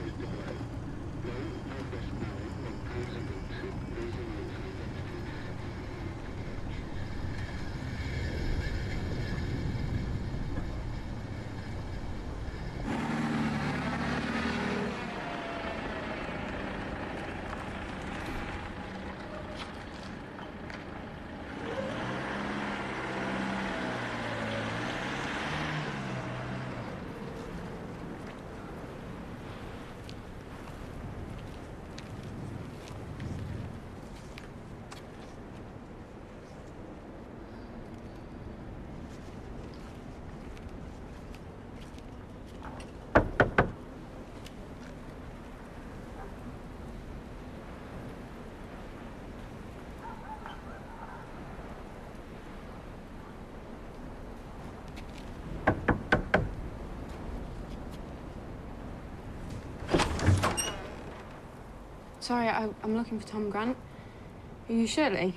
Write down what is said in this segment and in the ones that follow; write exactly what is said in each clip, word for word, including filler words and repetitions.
Sorry, I, I'm looking for Tom Grant. Are you Shirley?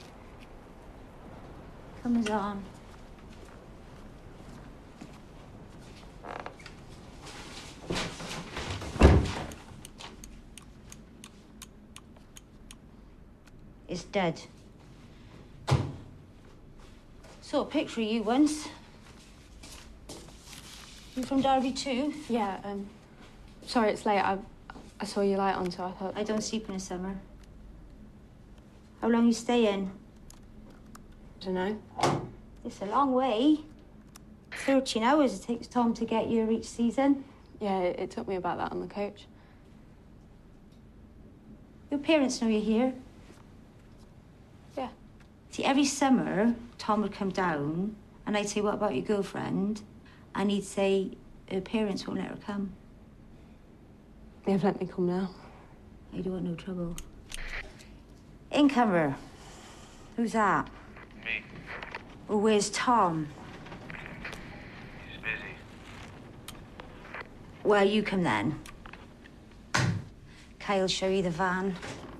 Comes on. It's dead. Saw a picture of you once. You from Derby too? Yeah, um... Sorry, it's late. I, I saw your light on, so I thought... I don't sleep in the summer. How long you staying? I don't know. It's a long way. thirteen hours it takes Tom to get here each season. Yeah, it, it took me about that on the coach. Your parents know you're here? Yeah. See, every summer, Tom would come down, and I'd say, what about your girlfriend? And he'd say, her parents won't let her come. They've let me come now. I don't want no trouble. Incomer. Who's that? Me. Well, where's Tom? He's busy. Well, you come then. Kyle'll show you the van.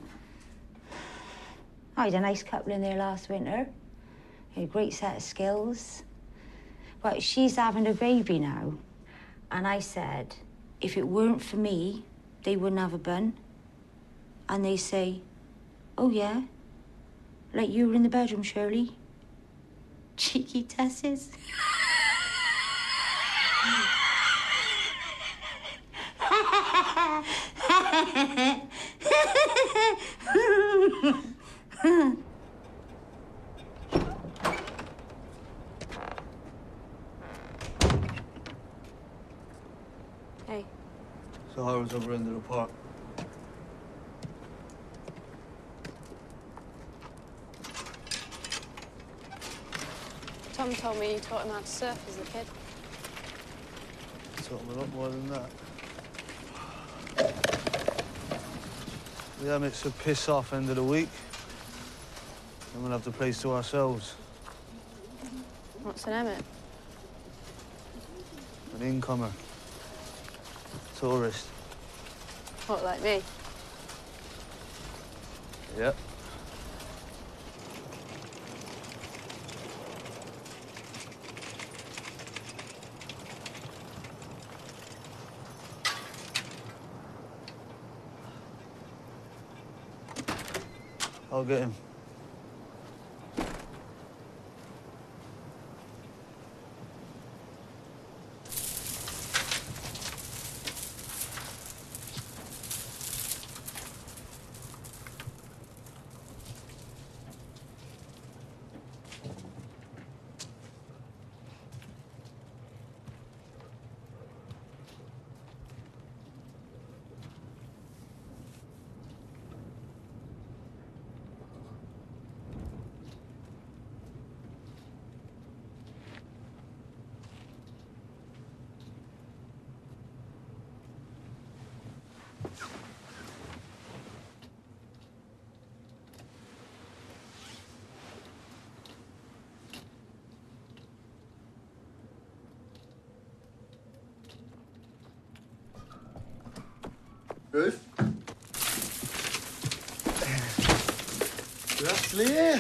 I had a nice couple in there last winter. They had a great set of skills. But she's having a baby now. And I said, if it weren't for me, they wouldn't have a bun. And they say, oh, yeah? Like you were in the bedroom, Shirley? Cheeky Tesses. Hey. So I was over into the park. Tom told me you taught him how to surf as a kid. Taught him a lot more than that. Yeah, it's a piss-off end of the week. And we'll have the place to ourselves. What's an Emmett? An incomer. Tourist. What, like me? Yep. I'll get him. Ruth? You're actually here.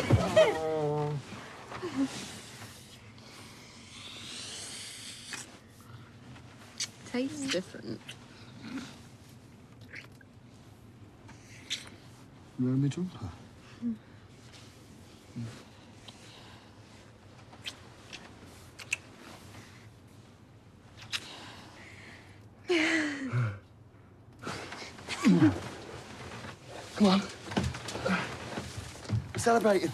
Oh. tastes different. You wearing me jumper? Mm. Come on. We're celebrating.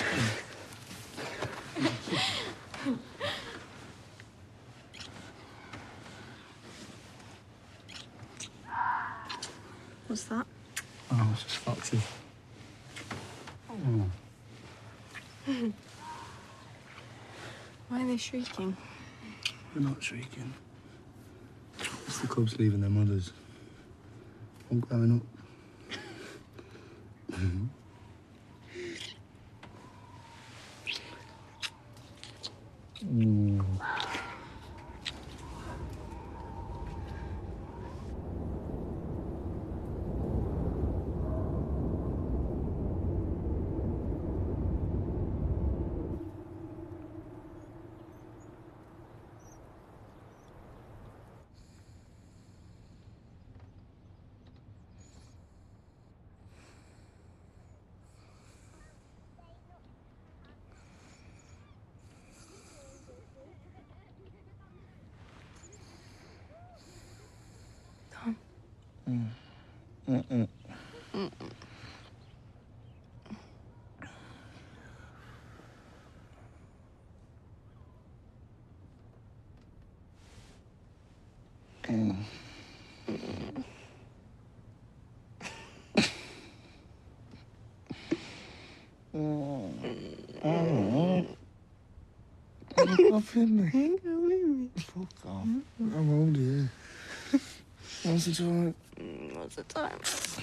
What's that? Oh, it's just foxes. Oh. Why are they shrieking? They're not shrieking. It's the cubs leaving their mothers. All growing up. Mm-hmm. Mm. Tom. Mm. Mm-mm. Mm-mm. Mm. Mm. I'm coughing me. Fuck off. I'm old here. What's the time? What's the time?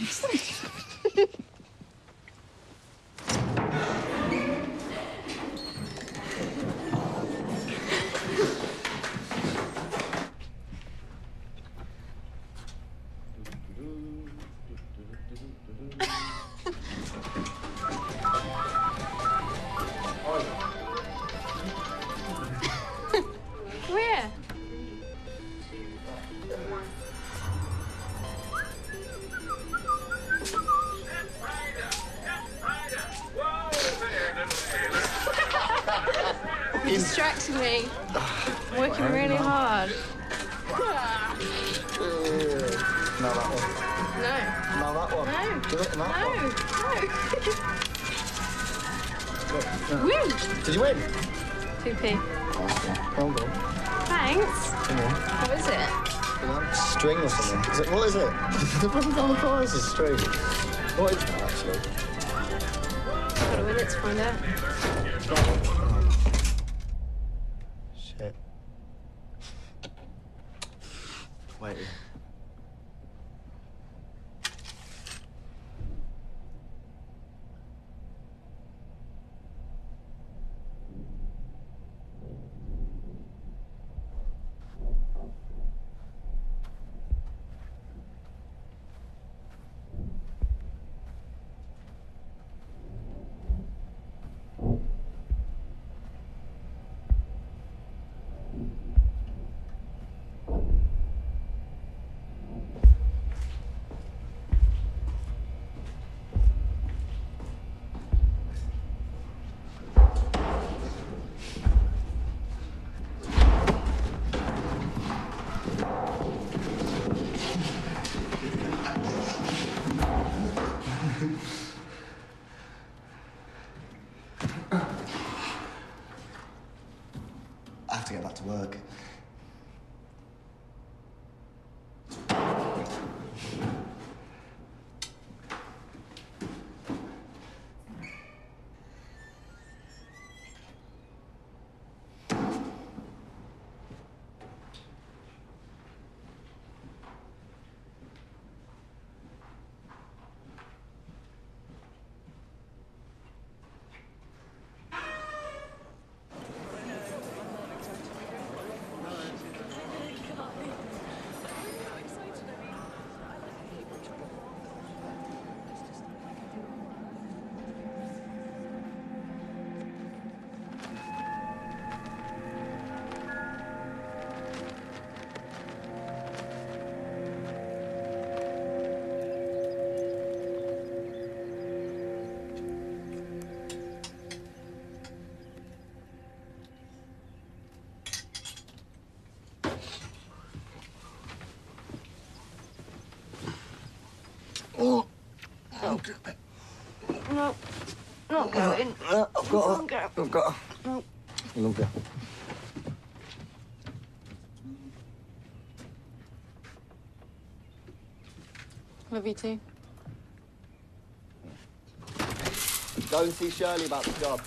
Where? You're distracting me. I'm working really hard. Now that one. No. Now that one. No. Do it, that No. one. No. Woo! Did you win? two p. Well done. Thanks. Come on. What is it? String or something. Is it, what is it? The button down the prize is string. What is that, actually? Gotta win it to find out. Shit. Wait. I have to get back to work. do it. No, not going. Uh, I've got her. Go. I've got her. No. Love you. Love you too. Go and see Shirley about the job.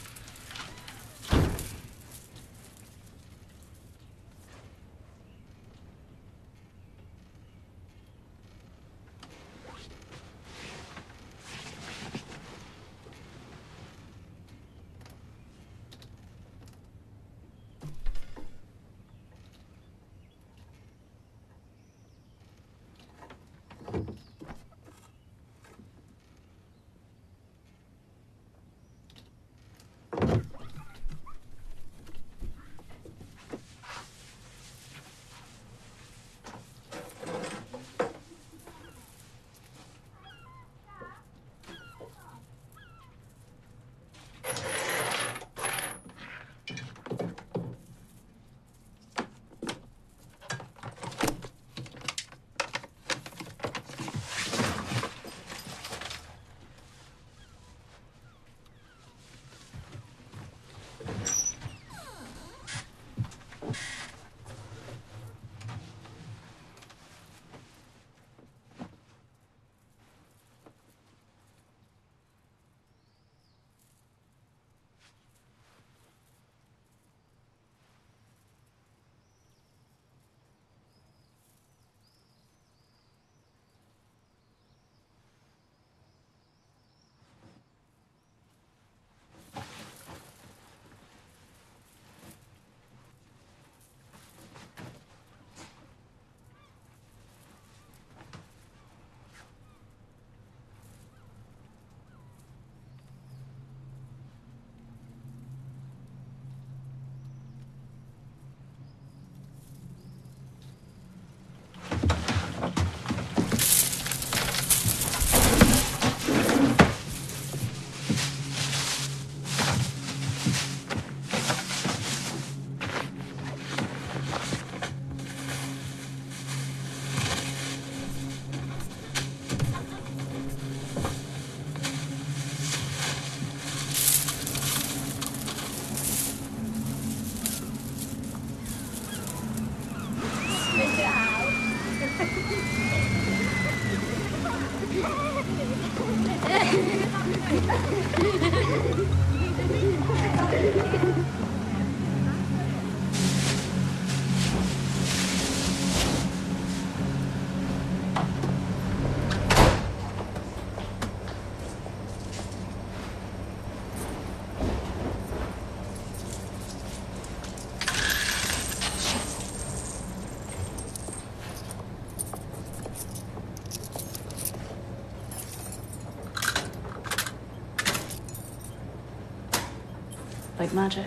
Like magic.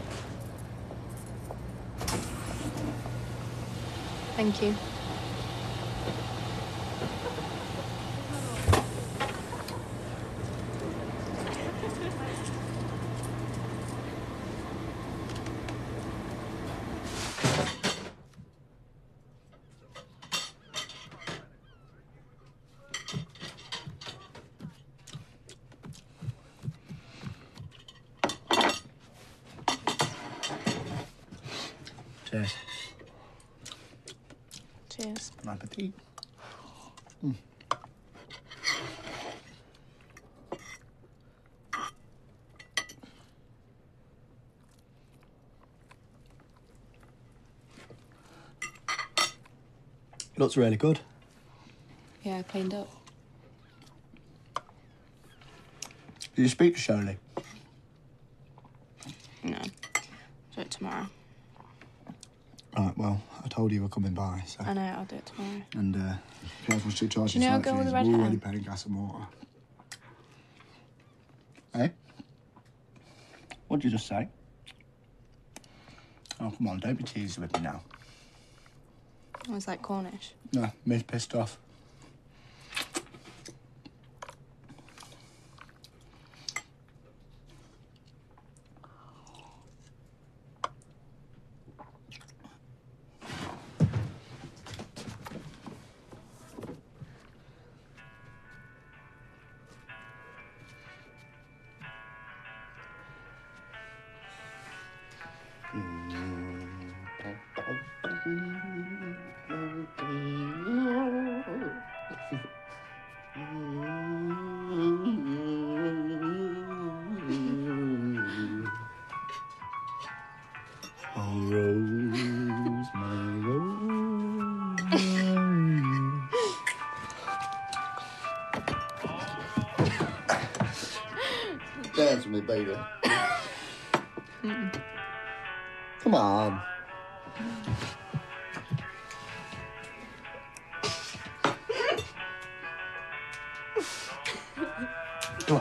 Thank you. Cheers. Cheers. Bon appetit. Mm. Looks really good. Yeah, I cleaned up. Did you speak to Shirley? No. Do it tomorrow. Right, well, I told you you were coming by, so... I know, I'll do it tomorrow. And, uh, careful street charges. Do you know a girl with the red hair? Already paying gas and water. Eh? What did you just say? Oh, come on, don't be teasing with me now. Was that Cornish? No, Miss pissed off. me, baby. Come on. Come on.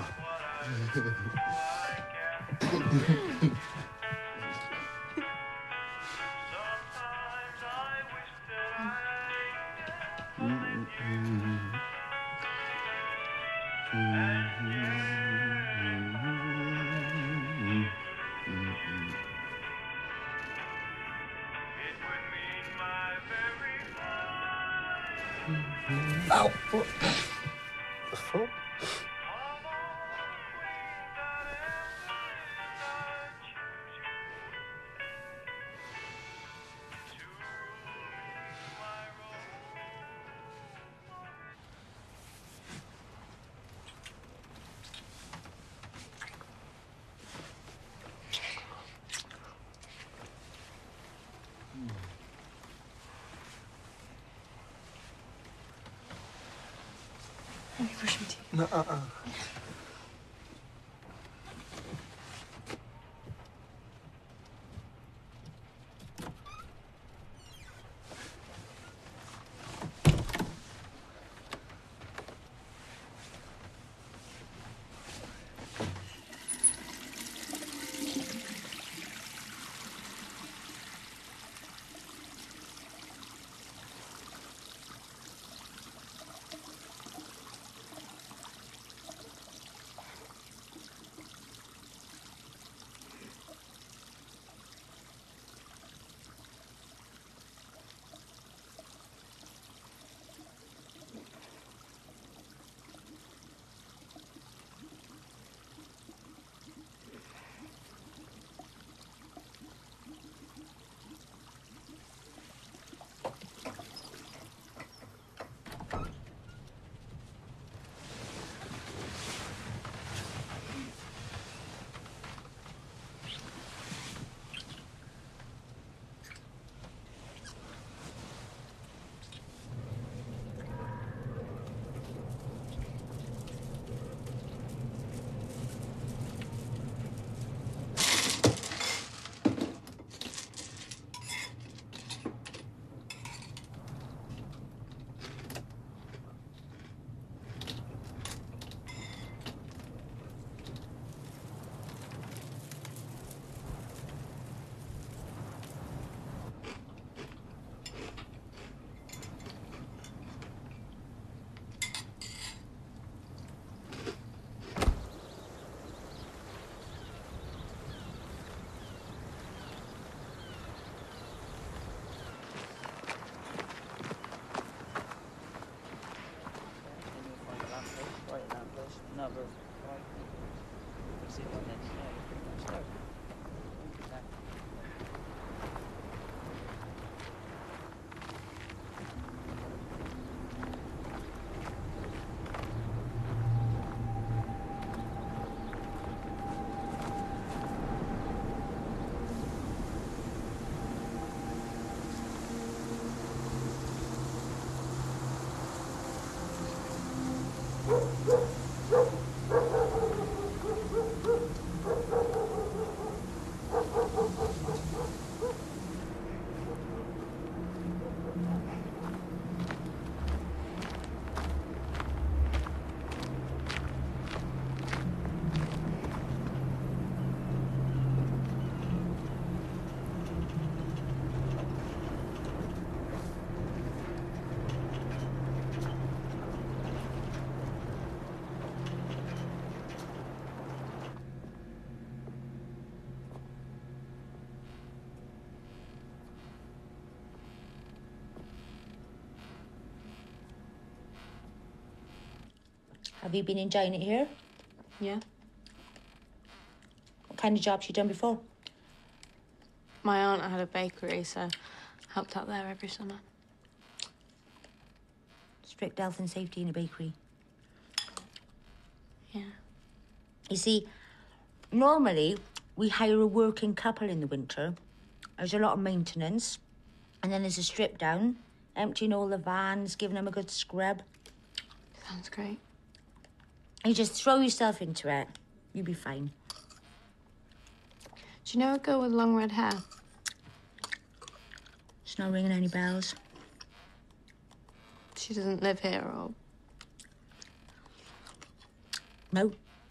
Ow! What the fuck? Let me brush my teeth. No, uh-uh. Another five fix it and then yeah, you pretty much go. Exactly. Have you been enjoying it here? Yeah. What kind of jobs you done before? My aunt had a bakery, so helped out there every summer. Strict health and safety in a bakery. Yeah. You see, normally we hire a working couple in the winter. There's a lot of maintenance. And then there's a strip down, emptying all the vans, giving them a good scrub. Sounds great. You just throw yourself into it. You'll be fine. Do you know a girl with long red hair? It's not ringing any bells. She doesn't live here, or... No.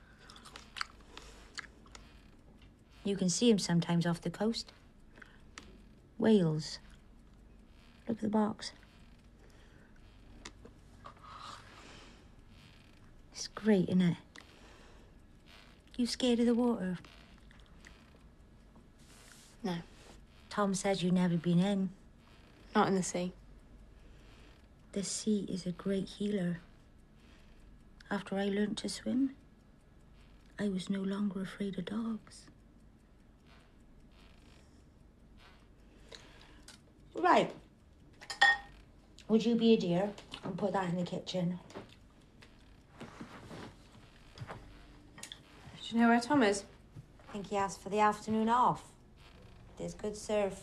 You can see him sometimes off the coast. Wales. Look at the box. It's great, isn't it? You scared of the water? No, Tom said you've never been in. not in the sea. The sea is a great healer. After I learnt to swim, I was no longer afraid of dogs. Right. Would you be a dear and put that in the kitchen? Do you know where Tom is? I think he asked for the afternoon off. There's good surf.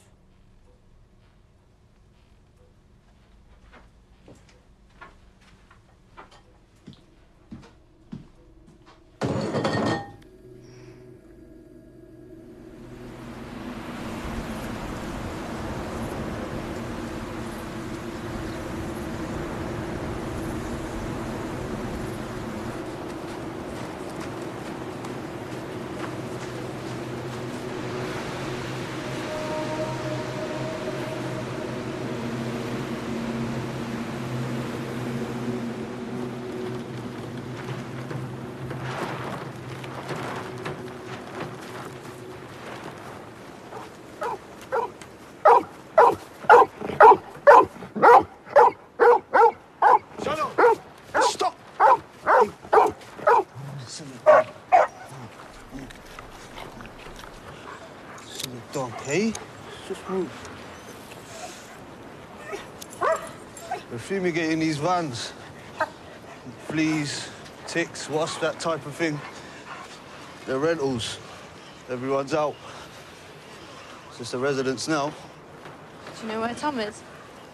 Hey, just move. We're fumigating these vans. Fleas, ticks, wasps, that type of thing. They're rentals. Everyone's out. It's just the residents now. Do you know where Tom is?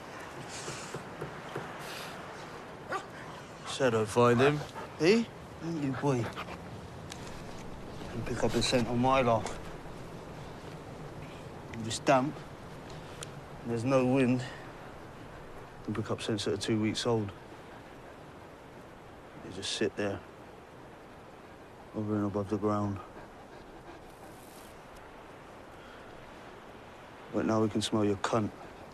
Said I'd find him. Hey, ain't you, boy? And pick up the scent on my lot. It's damp, and there's no wind. You pick up scents that are two weeks old. They just sit there, over and above the ground. But now we can smell your cunt.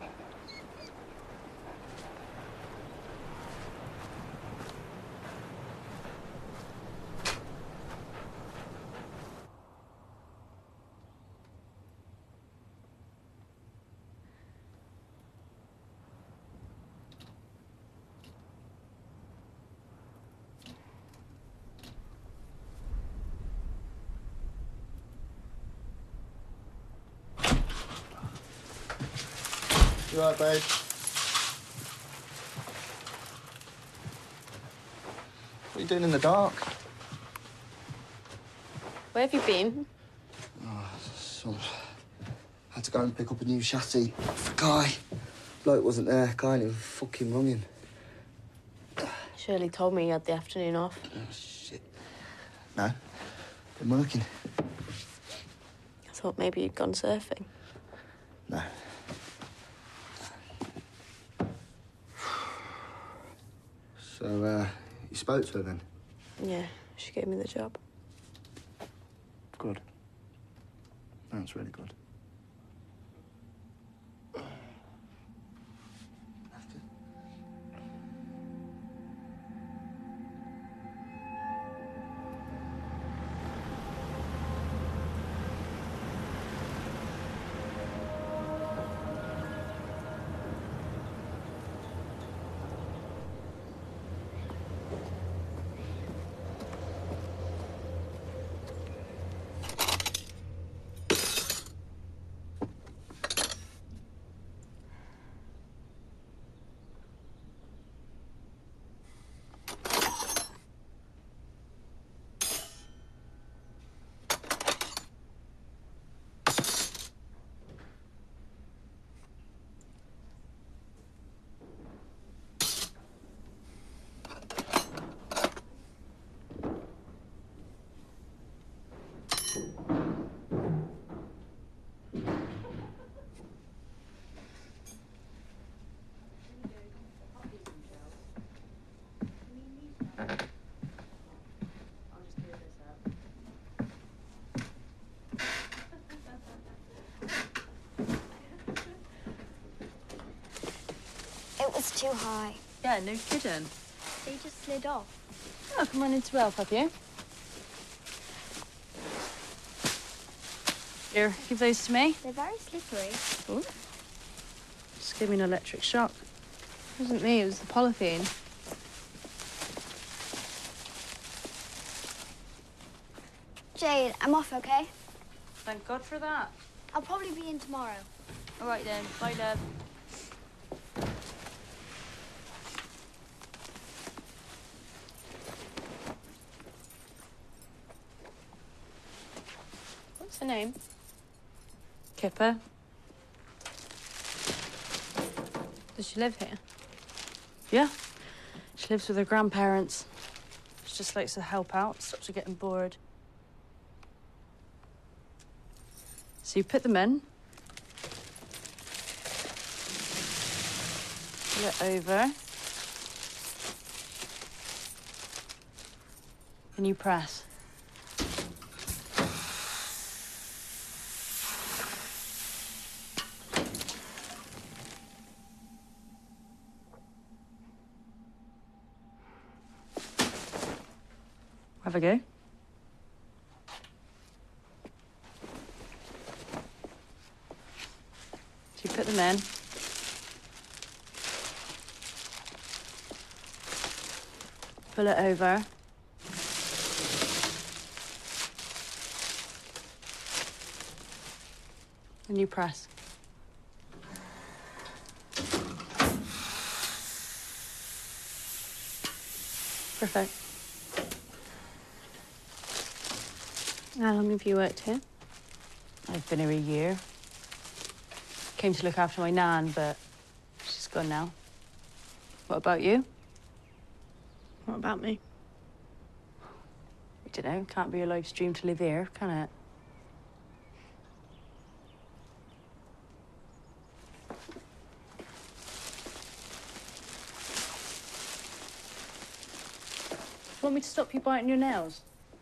You all right, babe? What are you doing in the dark? Where have you been? Oh, so I had to go and pick up a new chassis for Guy. Bloke wasn't there. Guy ain't even fucking rung him. Shirley told me you had the afternoon off. Oh, shit. No, been working. I thought maybe you'd gone surfing. No. So, uh, you spoke to her then? Yeah, she gave me the job. Good. That's really good. That's too high. Yeah, no kidding. They just slid off. Oh, come on in to help, have you? Here, give those to me. They're very slippery. Ooh. Just give me an electric shock. It wasn't me, it was the polythene. Jade, I'm off, okay? Thank God for that. I'll probably be in tomorrow. All right then, bye, love. What's her name? Kipper. Does she live here? Yeah. She lives with her grandparents. She just likes to help out, stops her getting bored. So you put them in. Pull it over. And you press. Have a go. So you put them in. Pull it over. And you press. Perfect. How long have you worked here? I've been here a year. Came to look after my nan, but she's gone now. What about you? What about me? I don't know. Can't be your life's dream to live here, can it? Do you want me to stop you biting your nails?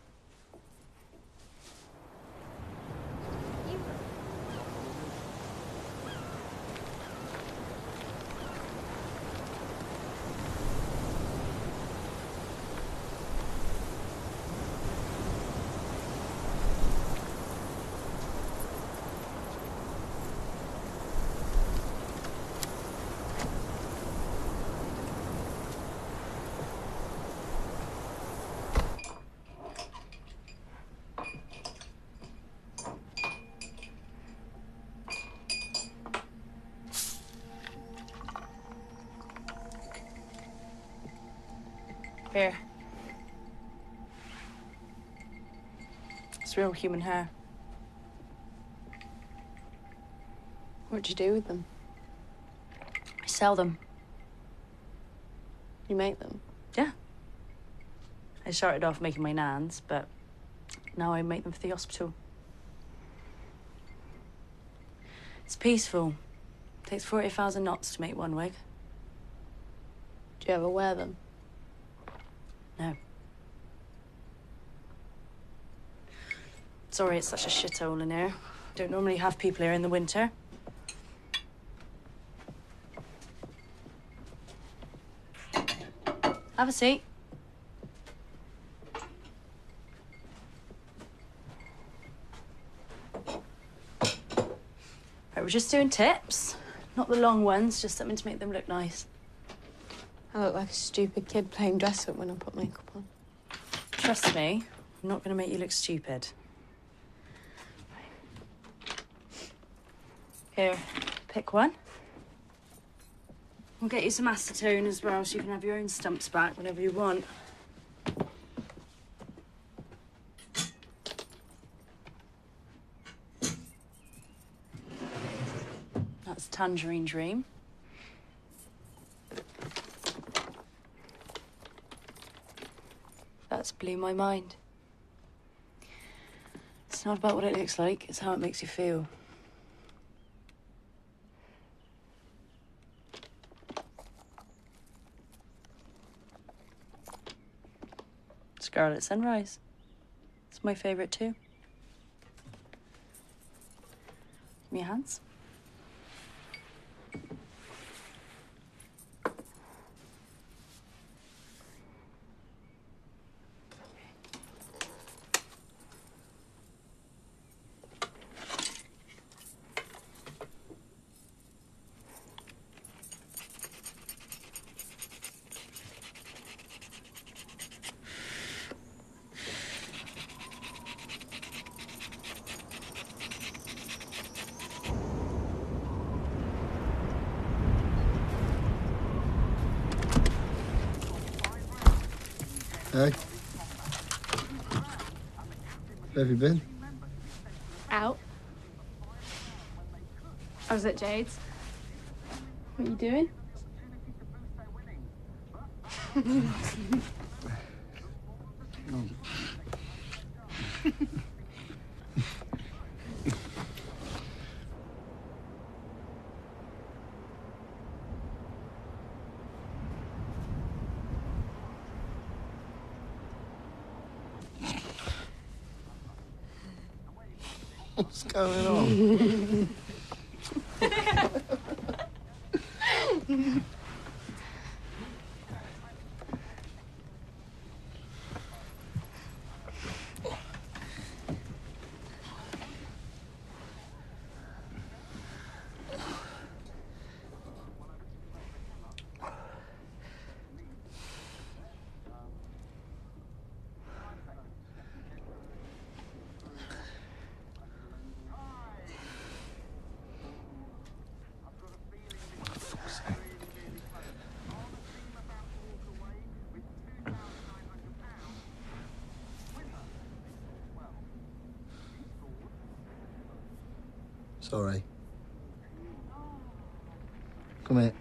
Here. It's real human hair. What do you do with them? I sell them. You make them? Yeah. I started off making my nans, but now I make them for the hospital. It's peaceful. It takes forty thousand knots to make one wig. Do you ever wear them? No. Sorry, it's such a shithole in here. Don't normally have people here in the winter. Have a seat. Right, we're just doing tips. Not the long ones, just something to make them look nice. I look like a stupid kid playing dress-up when I put makeup on. Trust me, I'm not going to make you look stupid. Here, pick one. We'll get you some acetone as well, so you can have your own stumps back whenever you want. That's Tangerine Dream. That's Blew My Mind. It's not about what it looks like, it's how it makes you feel. Scarlet Sunrise. It's my favourite too. Give me your hands. Hey. Where have you been? Out. I was at Jade's. What are you doing? What's going on? Sorry. Come here.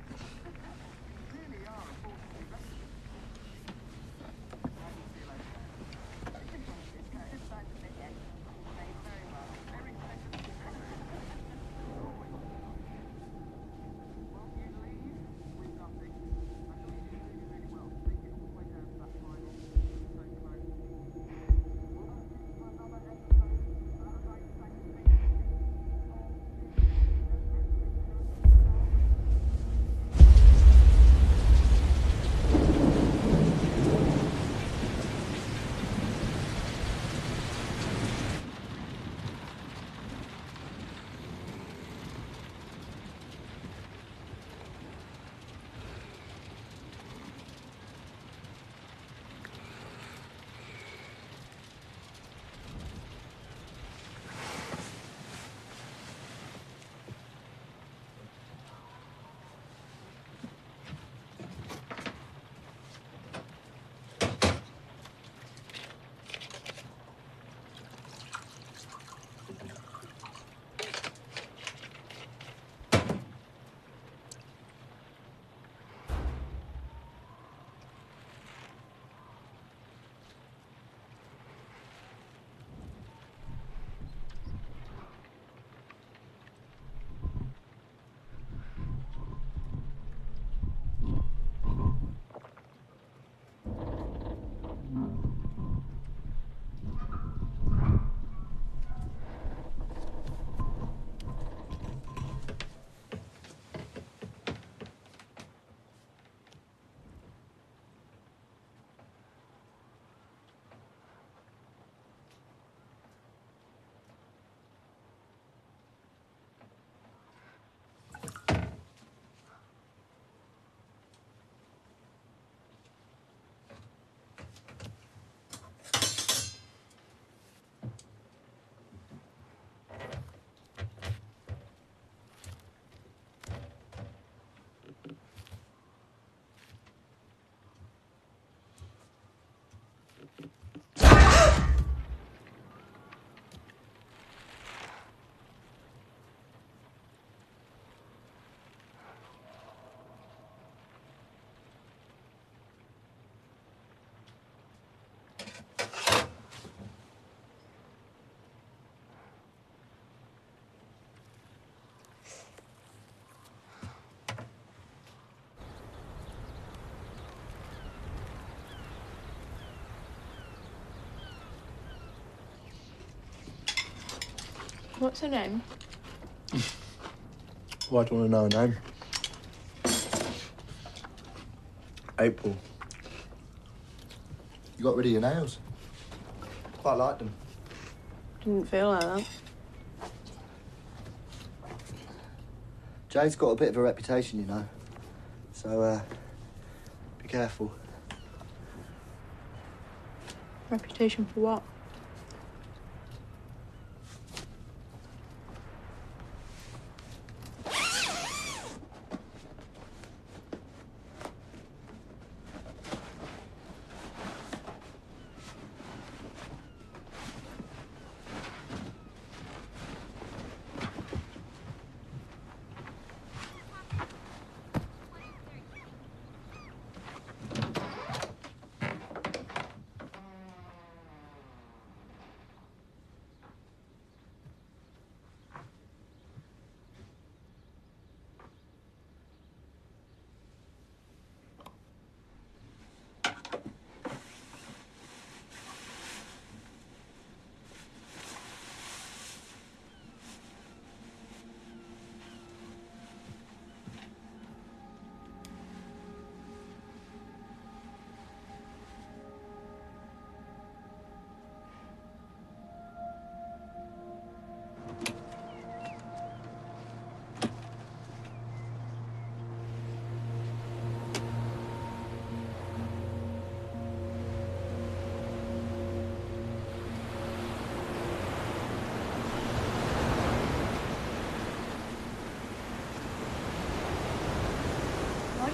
What's her name? Why do you want to know her name? April. You got rid of your nails. Quite liked them. Didn't feel like that. Jade's got a bit of a reputation, you know. So, uh, be careful. Reputation for what?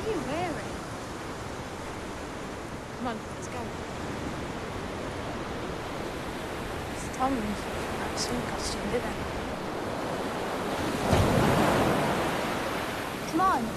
are you wearing? Come on, let's go. It's Tom's that swim costume, didn't it? Come on.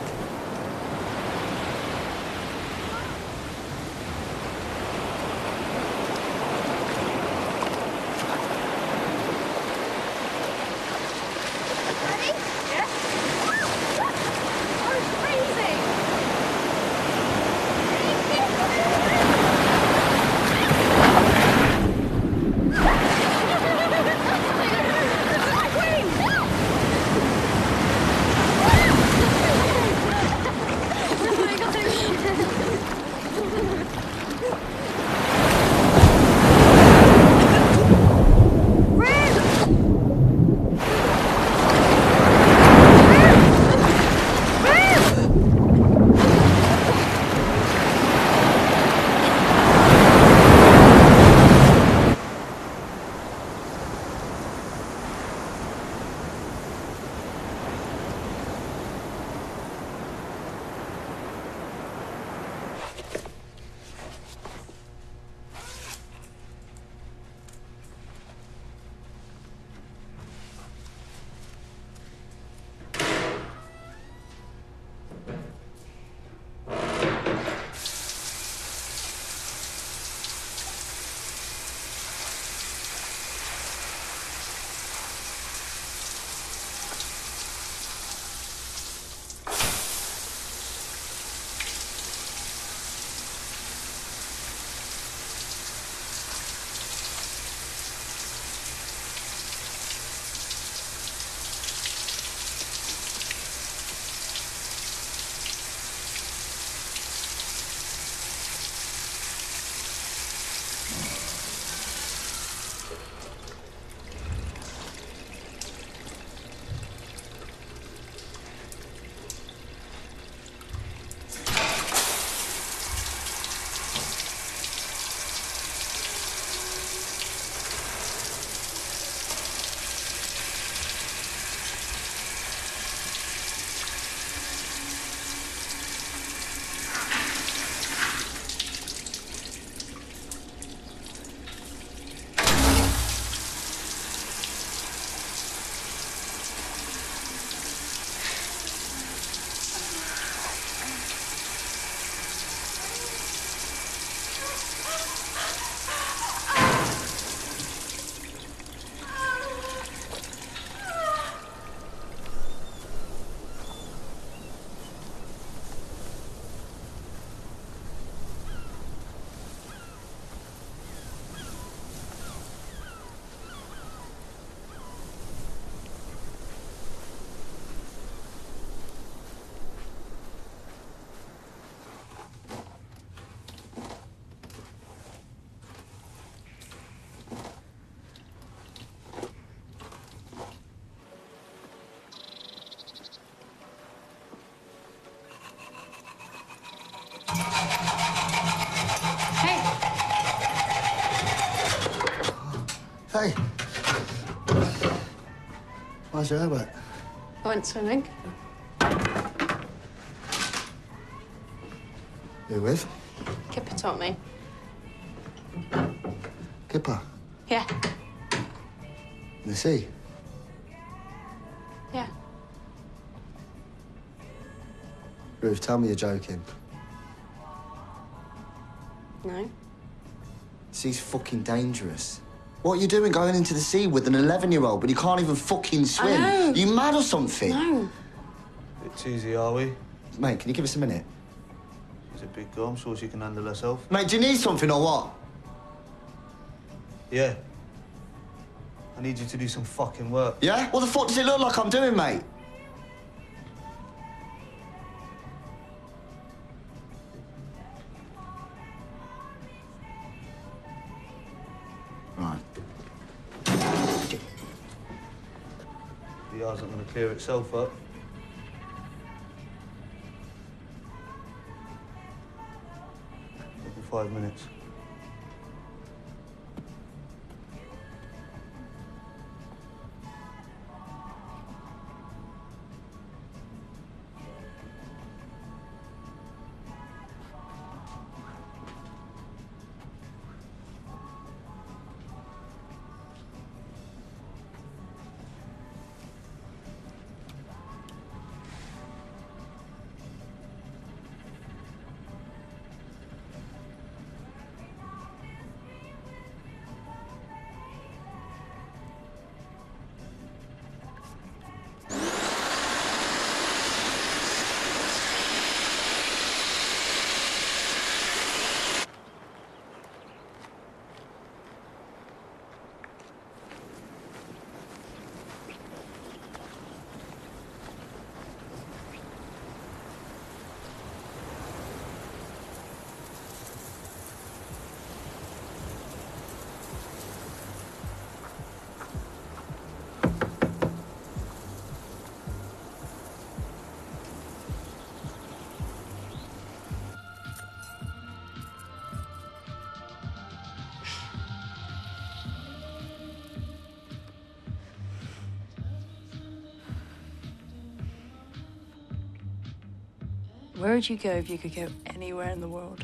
Hey. Why's your hair wet? I went swimming. Who with? Kipper taught me. Kipper? Yeah. In the sea? Yeah. Ruth, tell me you're joking. No. Sea's fucking dangerous. What are you doing going into the sea with an eleven-year-old when you can't even fucking swim? I know. You mad or something? No. Bit cheesy, are we? Mate, can you give us a minute? She's a big girl, I'm sure she can handle herself. Mate, do you need something or what? Yeah. I need you to do some fucking work. Yeah? What the fuck does it look like I'm doing, mate? Right. The yar's not going to clear itself up. Maybe five minutes. Where would you go if you could go anywhere in the world?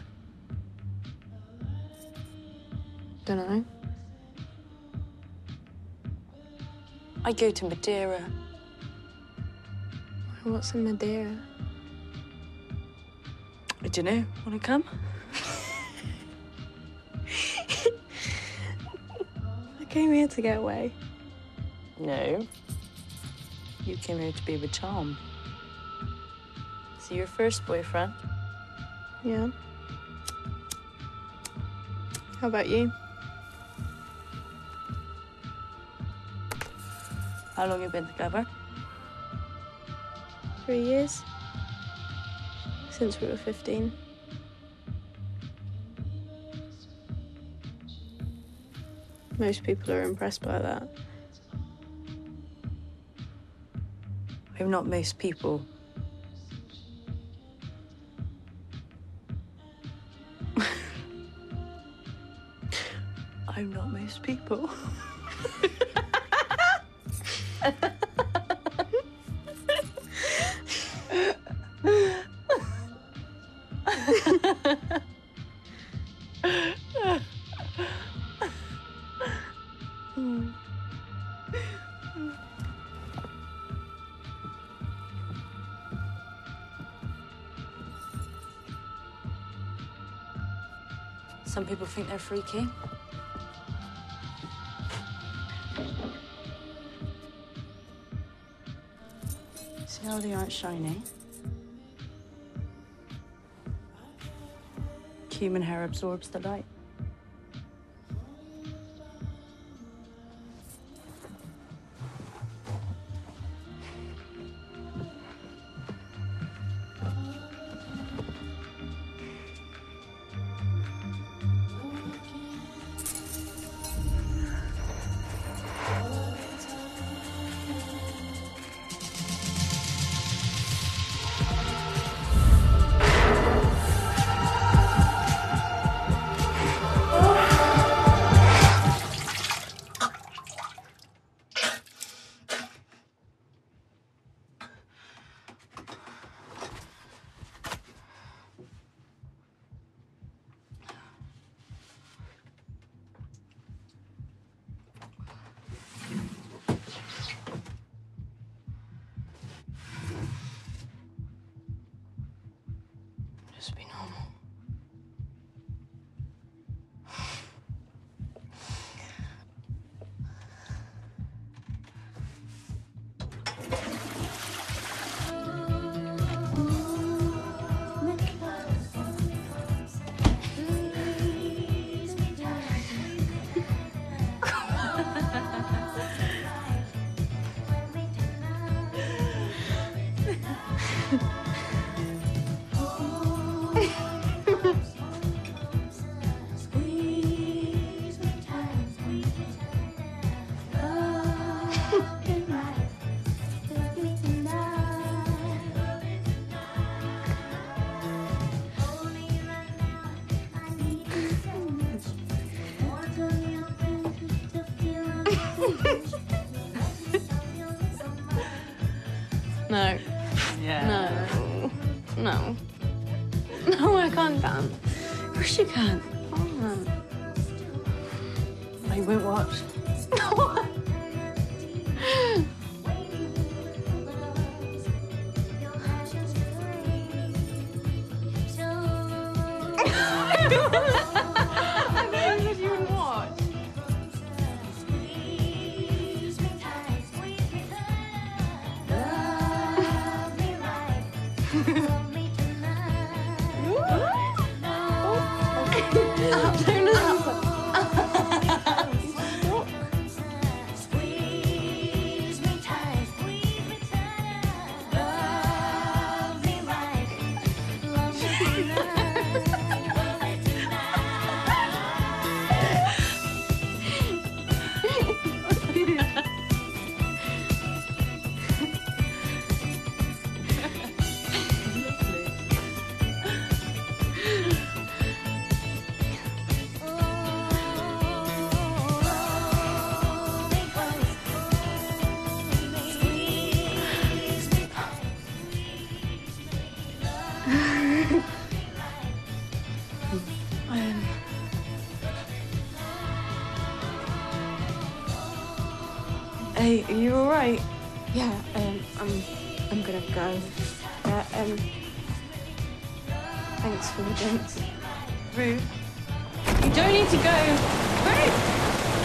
Don't know. I'd go to Madeira. What's in Madeira? I don't know. Want to come? I came here to get away. No. You came here to be with Tom. So your first boyfriend? Yeah. How about you? How long have you been together? Three years. Since we were fifteen. Most people are impressed by that. I'm not most people. I'm not most people. Some people think they're freaky. See how they aren't shiny? Human hair absorbs the light. Just be normal. No. Yeah. No. No. No, I can't dance. Of course you can. Oh, I won't watch. um... Hey, are you all right? Yeah, um, I'm, I'm gonna go. Yeah, um, thanks for the drinks. Ruth, you don't need to go. Ruth!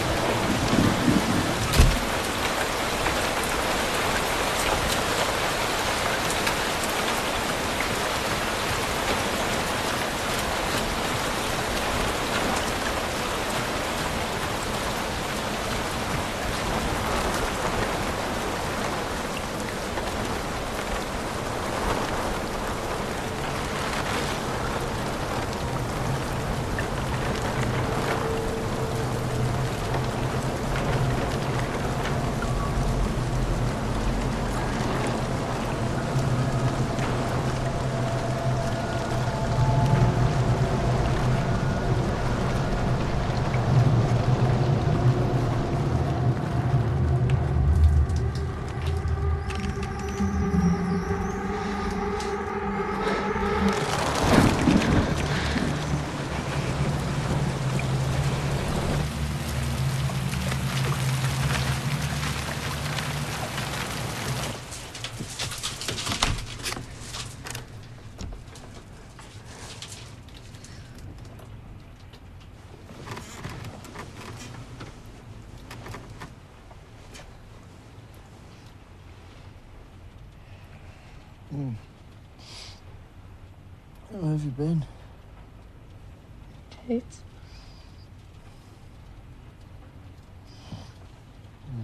Mm. Where have you been? Jade. Mm.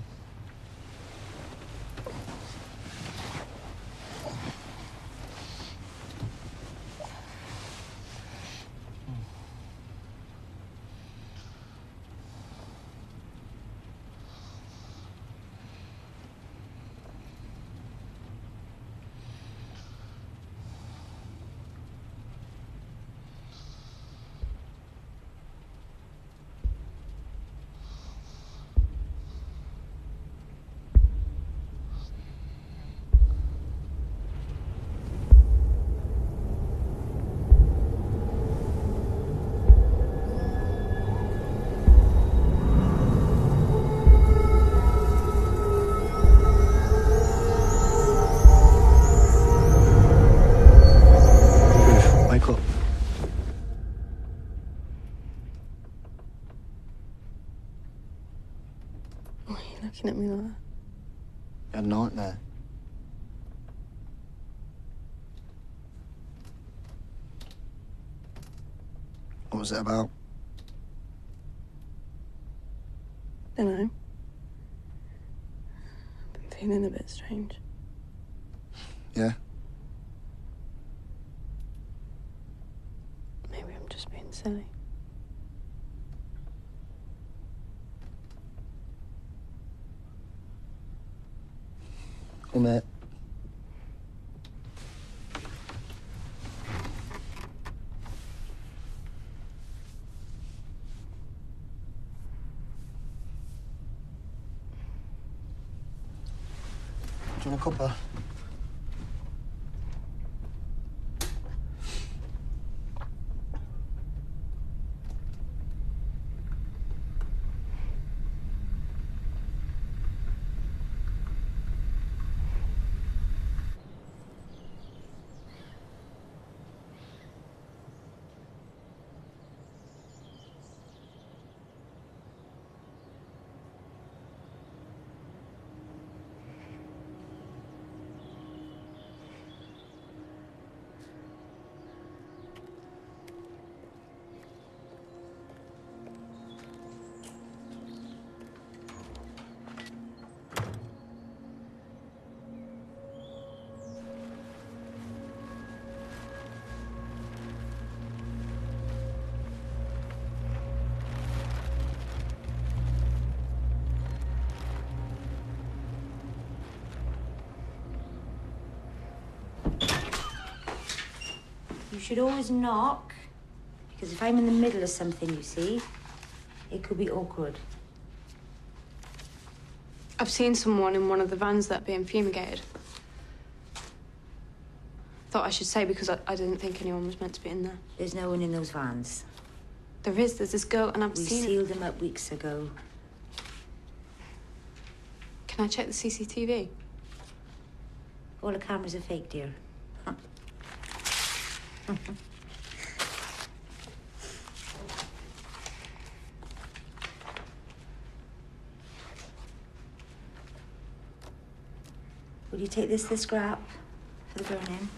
Looking at me like that. You had a nightmare. What was it about? Dunno. I've been feeling a bit strange. Yeah? Maybe I'm just being silly. Hey, mate. Do you want a cuppa? You should always knock, because if I'm in the middle of something, you see, it could be awkward. I've seen someone in one of the vans that are being fumigated. thought I should say because I, I didn't think anyone was meant to be in there. There's no one in those vans. There is. There's this girl, and I've We seen sealed them up weeks ago. Can I check the C C T V? All the cameras are fake, dear. Will you take this to the scrap for the burning?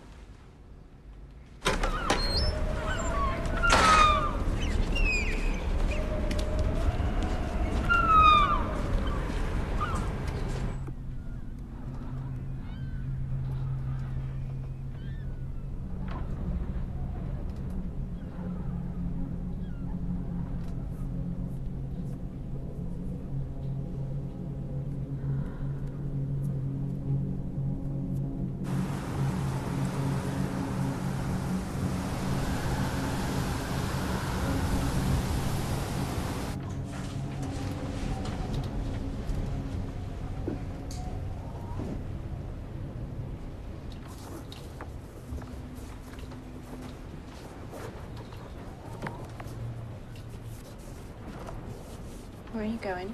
Where are you going?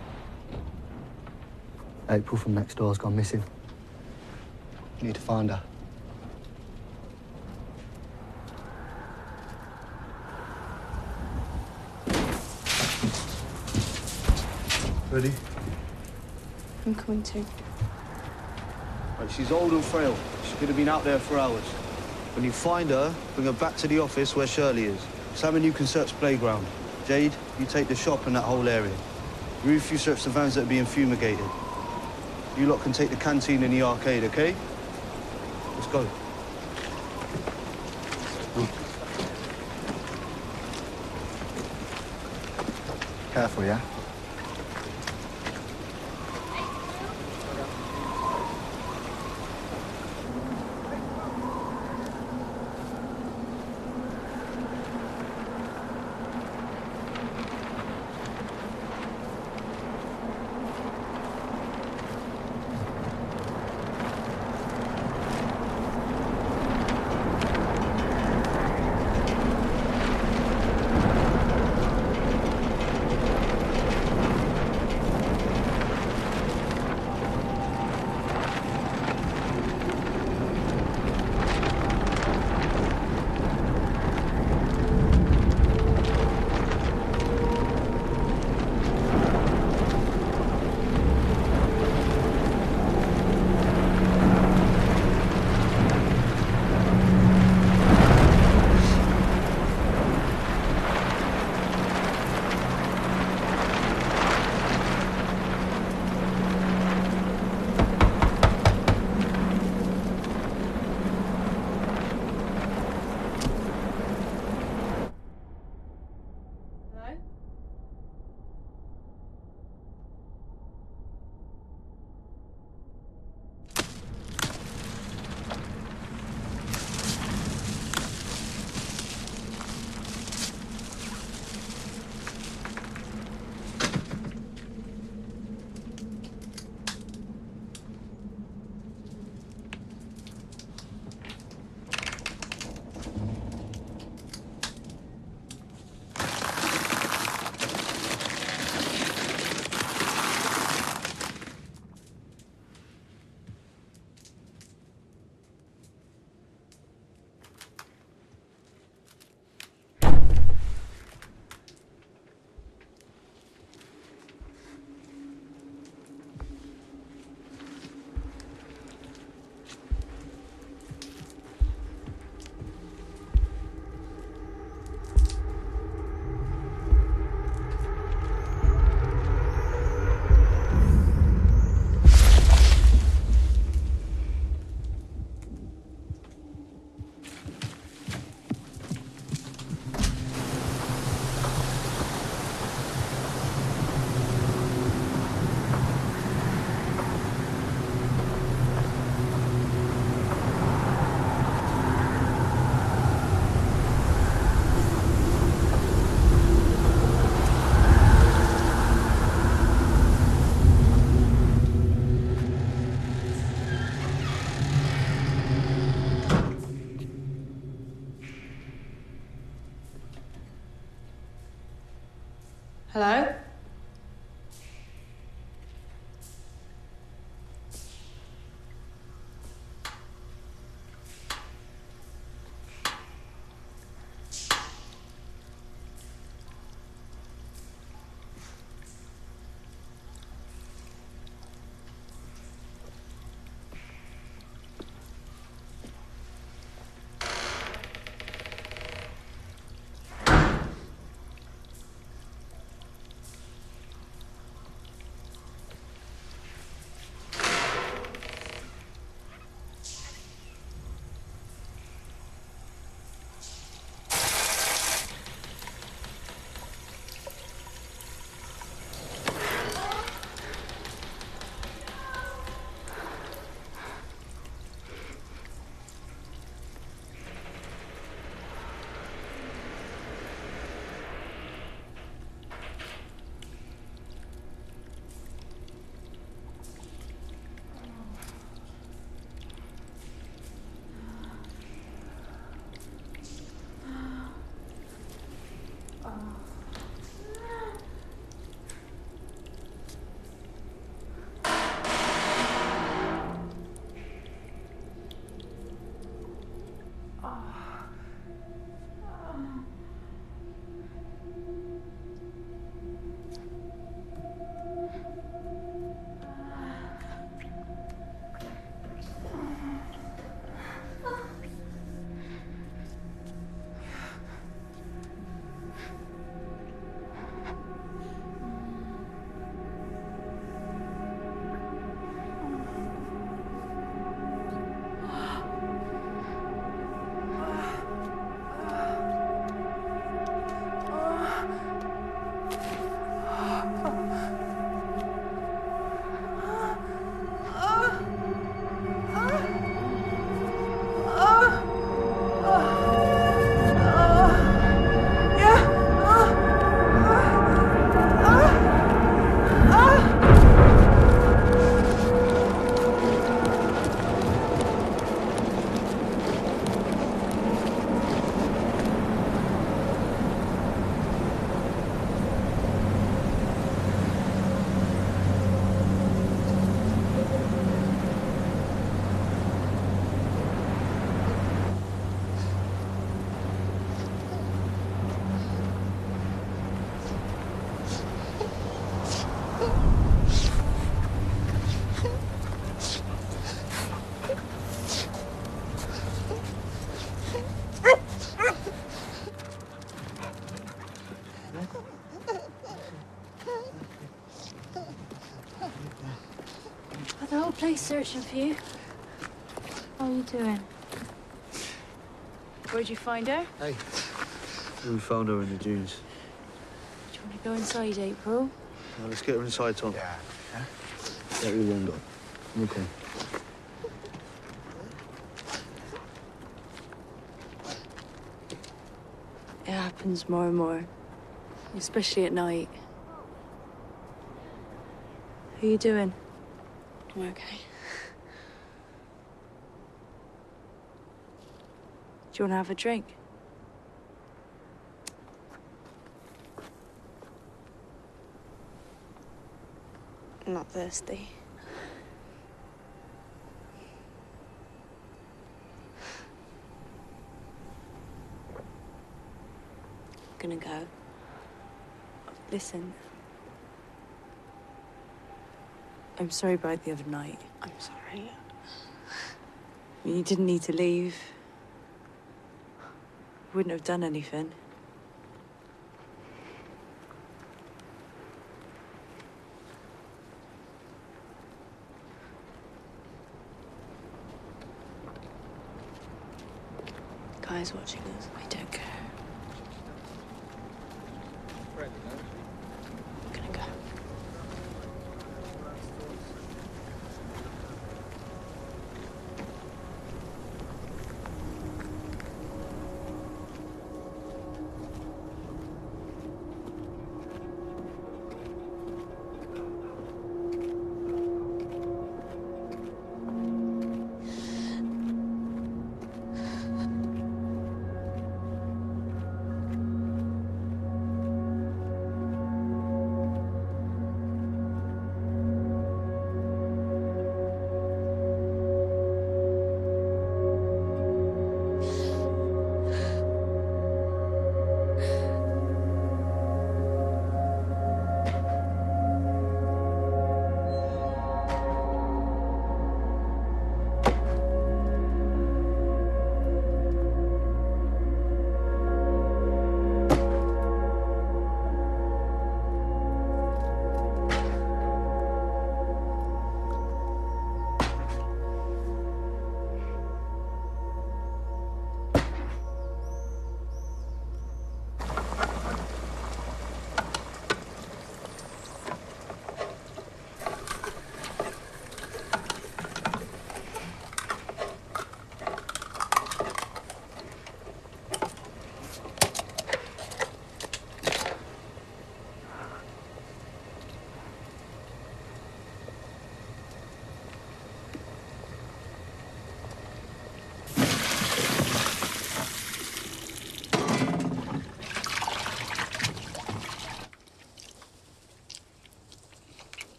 April from next door's gone missing. Need to find her. Ready? I'm coming too. Right, she's old and frail. She could have been out there for hours. When you find her, bring her back to the office where Shirley is. Simon, you can search the playground. Jade, you take the shop and that whole area. Ruth, you search the vans that are being fumigated. You lot can take the canteen and the arcade, OK? Let's go. Careful, yeah? Hello? The whole place searching for you. How are you doing? Where'd you find her? Hey. We found her in the dunes. Do you want to go inside, April? Now, let's get her inside, Tom. Yeah. Yeah? Yeah, we won't go. Okay. It happens more and more, especially at night. How you doing? I'm okay. Do you want to have a drink? I'm not thirsty. I'm gonna go. Listen. I'm sorry about the other night. I'm sorry. You didn't need to leave. Wouldn't have done anything. Guys watching us. I don't care. I'm gonna go.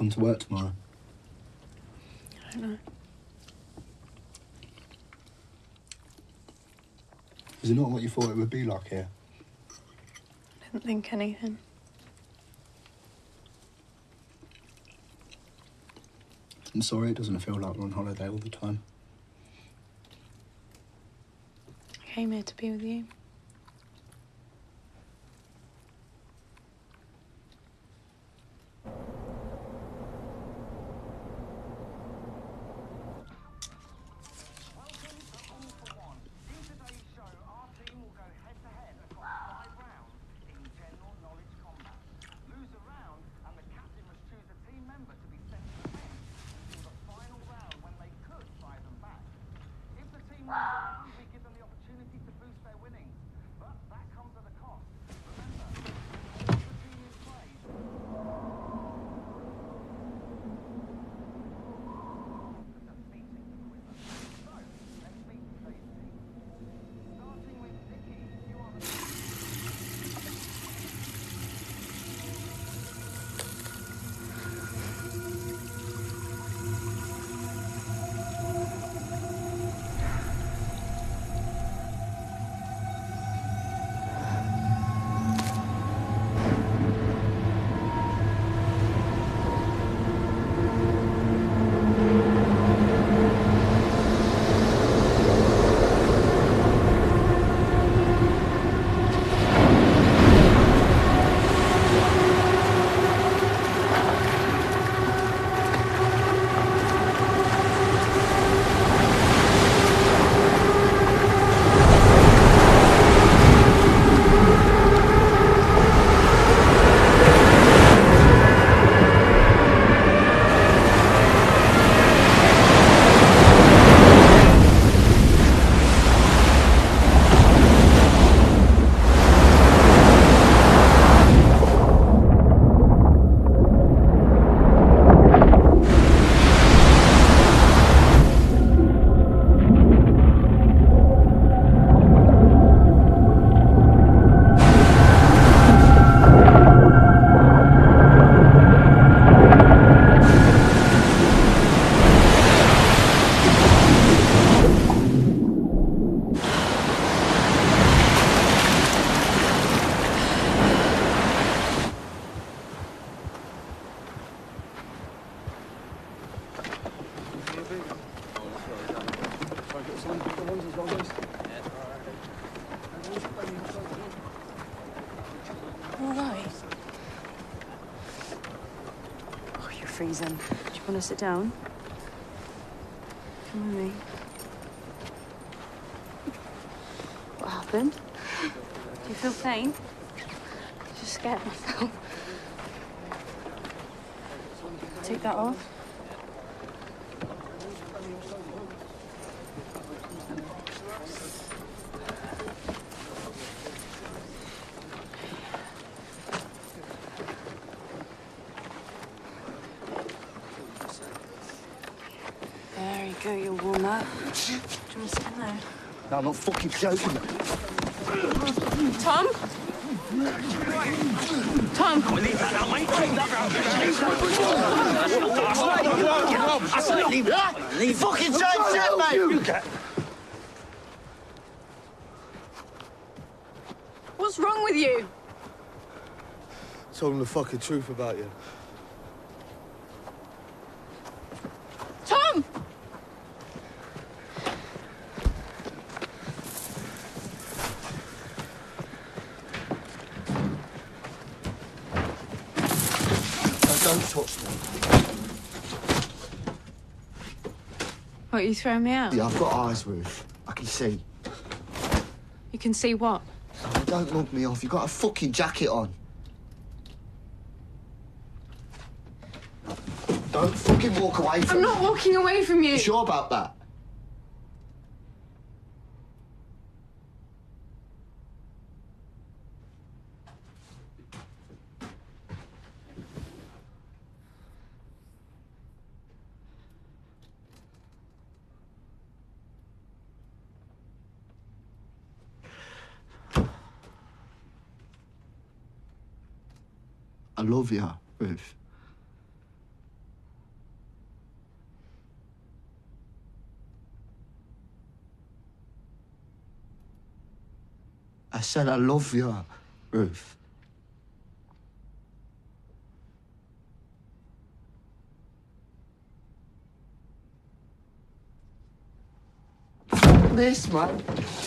come to work tomorrow? I don't know. Is it not what you thought it would be like here? I didn't think anything. I'm sorry it doesn't feel like we're on holiday all the time. I came here to be with you. Freezing. Do you want to sit down? Come with me. What happened? Do you feel pain? I just scared myself. Take that off. Go, you're warm up. Do you want to sit in there? No, I'm not fucking joking. Tom? Tom? Leave fucking Jade shit, mate! What's wrong with you? Told him the fucking truth about you. Tom! Don't touch me. What, you throwing me out? Yeah, I've got eyes, Ruth. I can see. You can see what? Oh, don't mug me off. You've got a fucking jacket on. Don't fucking walk away from I'm me. not walking away from you. You sure about that? I love you, Ruth. I said I love you, Ruth. This, man.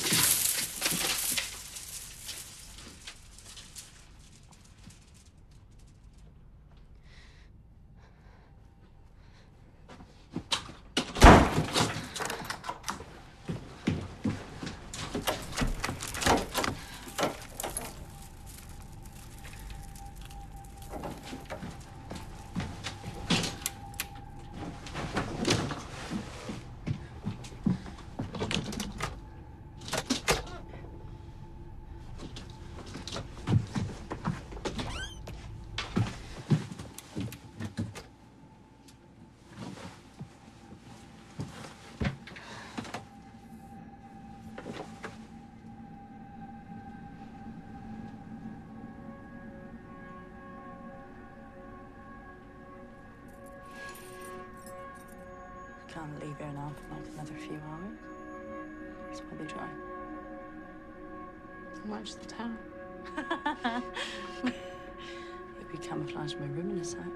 Can't leave here now for like another few hours. That's why they try. How much the town? It'd be camouflage in my room in a sec.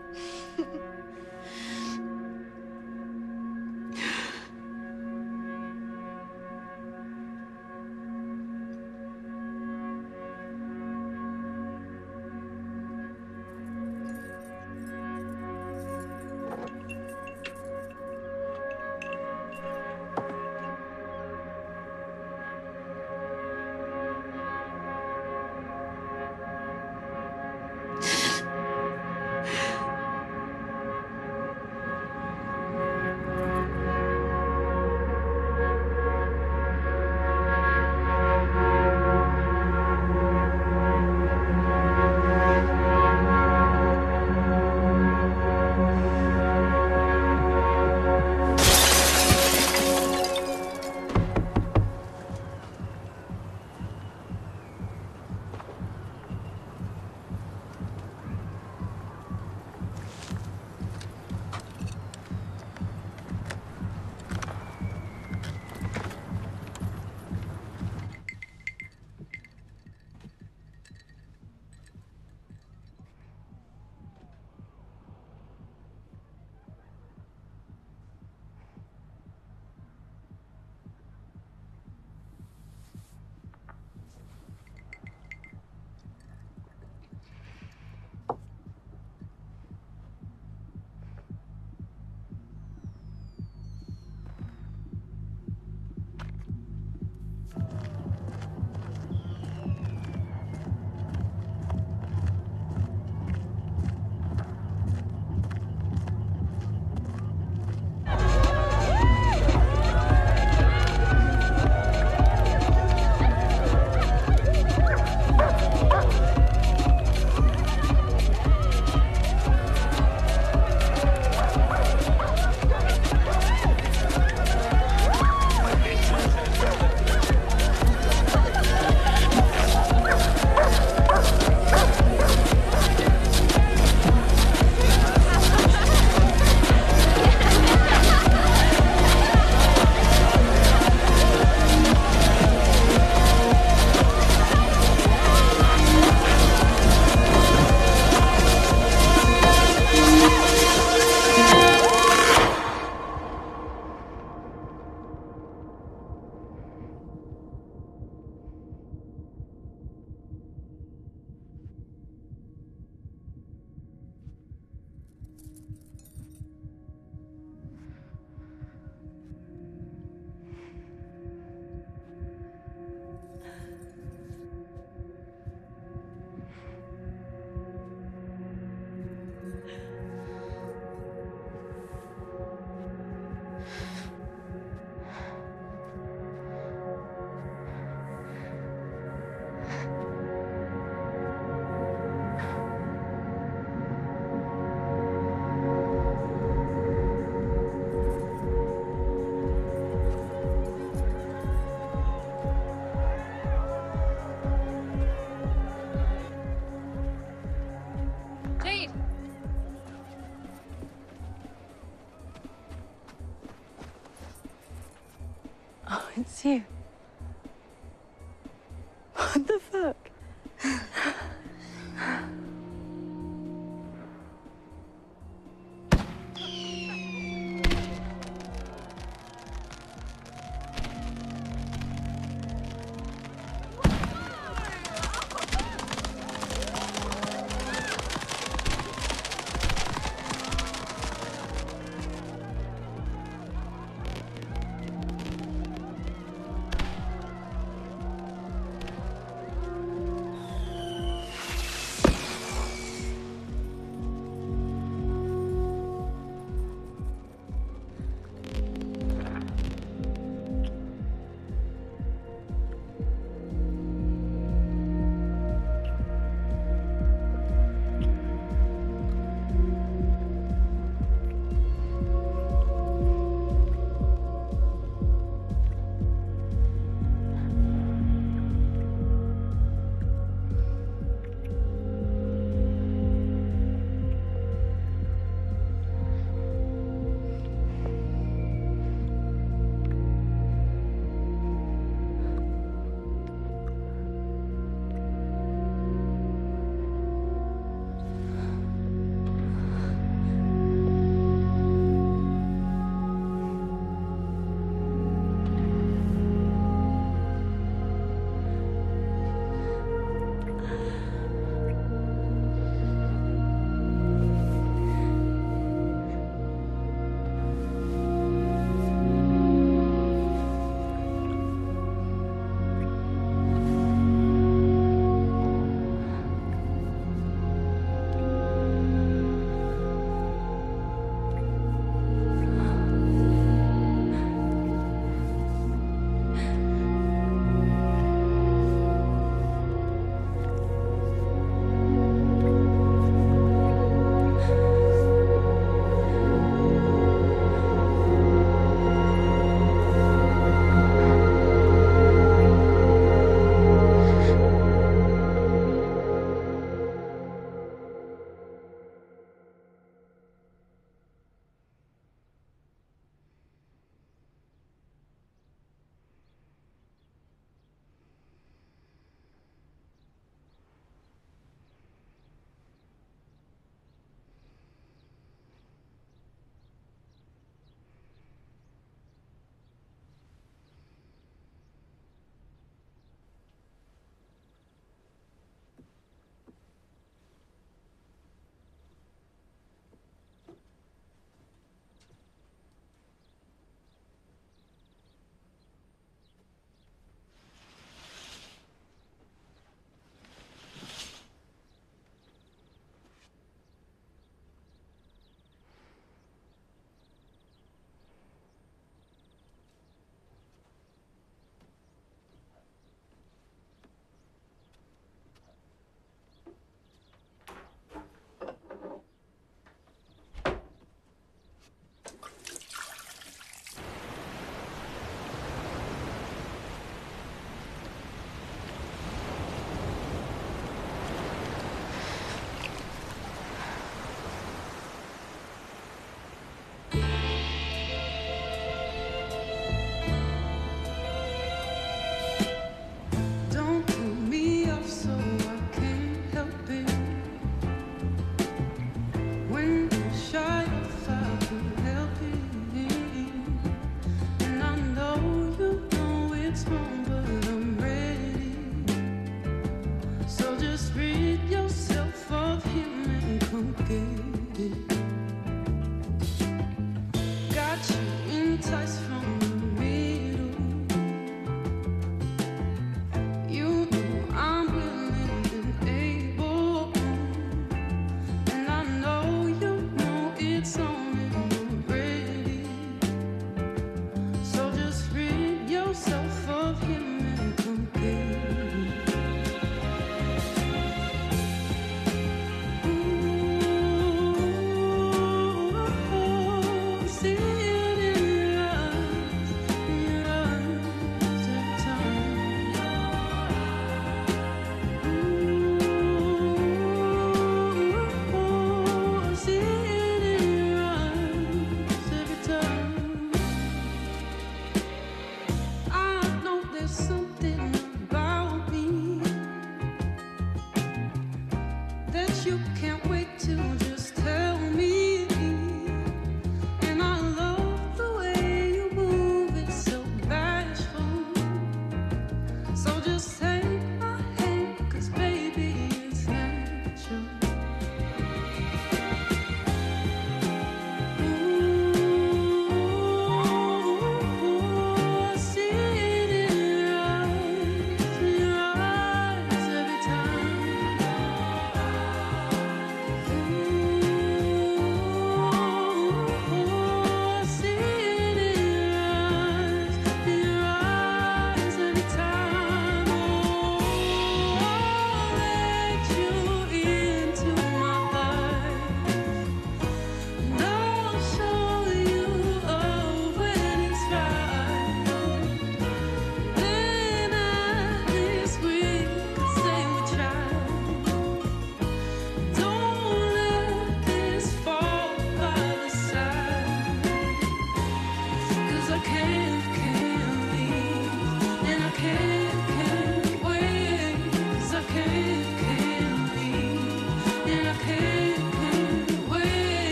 It's you. What the fuck?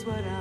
what I